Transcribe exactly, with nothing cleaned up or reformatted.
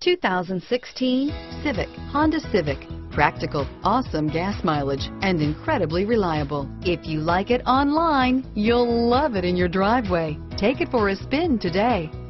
two thousand sixteen Civic, Honda Civic. Practical, awesome gas mileage, and incredibly reliable. If you like it online, you'll love it in your driveway. Take it for a spin today.